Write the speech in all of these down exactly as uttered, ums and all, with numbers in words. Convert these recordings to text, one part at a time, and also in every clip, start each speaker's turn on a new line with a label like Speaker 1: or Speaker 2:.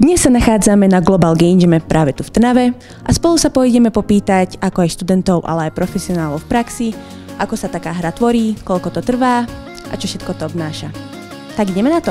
Speaker 1: Dnes sa nachádzame na Global Game Jame práve tu v Trnave a spolu sa pôjdeme popýtať, ako aj študentov, ale aj profesionálov v praxi, ako sa taká hra tvorí, koľko to trvá a čo všetko to obnáša. Tak ideme na to!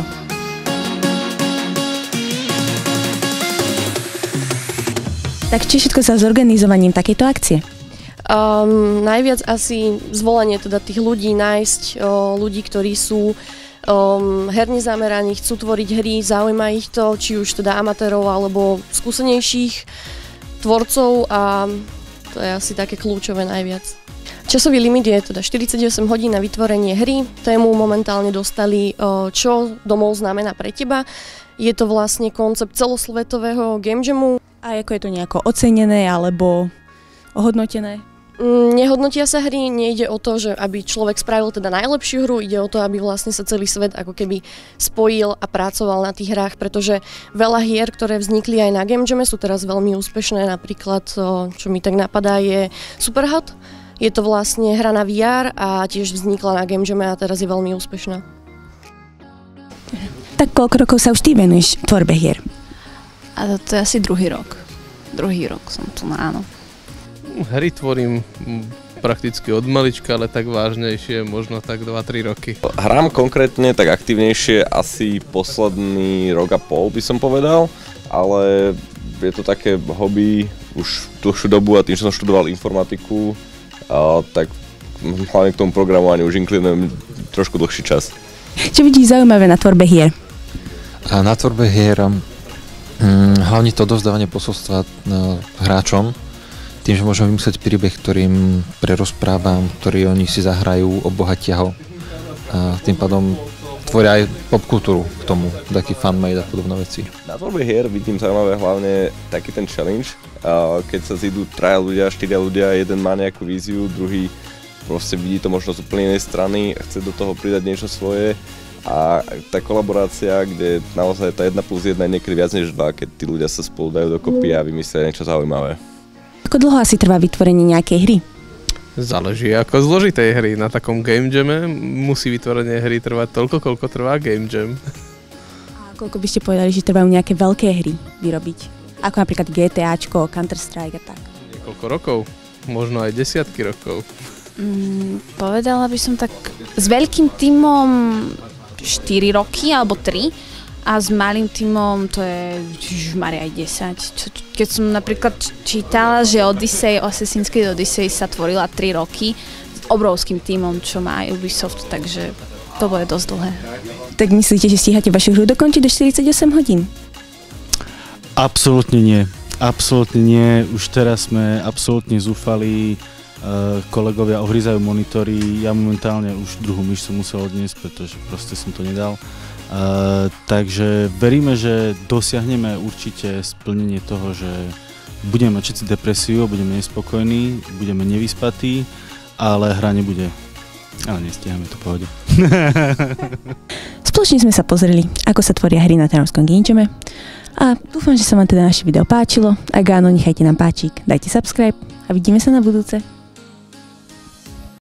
Speaker 1: Tak či všetko sa s organizovaním takejto akcie?
Speaker 2: Um, najviac asi zvolenie teda tých ľudí, nájsť uh, ľudí, ktorí sú um, herne zameraní, chcú tvoriť hry, zaujíma ich to, či už teda amatérov alebo skúsenejších tvorcov, a to je asi také kľúčové najviac. Časový limit je teda štyridsaťosem hodín na vytvorenie hry. Tému momentálne dostali uh, Čo domov znamená pre teba. Je to vlastne koncept celosvetového game jamu.
Speaker 1: A ako je to nejako ocenené alebo ohodnotené?
Speaker 2: Nehodnotia sa hry, nejde o to, že aby človek spravil teda najlepšiu hru, ide o to, aby vlastne sa celý svet ako keby spojil a pracoval na tých hrách, pretože veľa hier, ktoré vznikli aj na Game Jame, sú teraz veľmi úspešné. Napríklad, čo mi tak napadá, je Superhot. Je to vlastne hra na vé er a tiež vznikla na Game Jame a teraz je veľmi úspešná.
Speaker 1: Tak koľko rokov sa už ty venuješ tvorbe hier?
Speaker 3: A to, to je asi druhý rok. Druhý rok som tu, áno.
Speaker 4: Hry tvorím prakticky od malička, ale tak vážnejšie, možno tak dva tri roky.
Speaker 5: Hrám konkrétne tak aktivnejšie asi posledný rok a pol, by som povedal, ale je to také hobby už dlhšiu dobu, a tým, že som študoval informatiku, a tak hlavne k tomu programovaniu už inklinujem trošku dlhší čas.
Speaker 1: Čo vidíš zaujímavé na tvorbe hier?
Speaker 6: A na tvorbe hier hm, hlavne to odovzdávanie posolstva hráčom, tým, že môžem vymyslieť príbeh, ktorým prerozprávam, ktorý oni si zahrajú, obohatia ho. A tým pádom tvoria aj popkultúru k tomu, taký fan-made a podobné veci.
Speaker 5: Na tvorbe hier vidím zaujímavé hlavne taký ten challenge, keď sa zídu traja ľudia, štyria ľudia, jeden má nejakú víziu, druhý proste vidí to možno z úplne inej strany a chce do toho pridať niečo svoje. A tá kolaborácia, kde naozaj tá jedna plus jedna je niekedy viac než dva, keď tí ľudia sa spolu dajú dokopy a vymyslia niečo zaujímavé.
Speaker 1: Ako dlho asi trvá vytvorenie nejakej hry?
Speaker 4: Záleží ako zložitej hry. Na takom Game Jame musí vytvorenie hry trvať toľko, koľko trvá Game Jam.
Speaker 1: A koľko by ste povedali, že trvajú nejaké veľké hry vyrobiť? Ako napríklad GTAčko, Counter-Strike a tak?
Speaker 4: Niekoľko rokov, možno aj desiatky rokov.
Speaker 3: Mm, povedala by som tak s veľkým tímom štyri roky alebo tri a s malým tímom to je žmaria aj desať. Keď som napríklad čítala, že Odyssey, Assassin's Creed Odyssey sa tvorila tri roky s obrovským tímom, čo má Ubisoft, takže to bude dosť dlhé. Tak
Speaker 1: myslíte, že stíhate vašu hru dokončiť do štyridsaťosem hodín?
Speaker 7: Absolútne nie. Absolútne nie. Už teraz sme absolútne zúfali. Uh, kolegovia ohryzajú monitory, ja momentálne už druhú myš som musel odniesť, pretože proste som to nedal. Uh, takže veríme, že dosiahneme určite splnenie toho, že budeme mať všetci depresiu, budeme nespokojní, budeme nevyspatí, ale hra nebude. Ale nestíhame to v pohode.
Speaker 1: Spoločne sme sa pozreli, ako sa tvoria hry na Trnavskom Game Jame. A dúfam, že sa vám teda naše video páčilo. Ak áno, nechajte nám páčik, dajte subscribe a vidíme sa na budúce.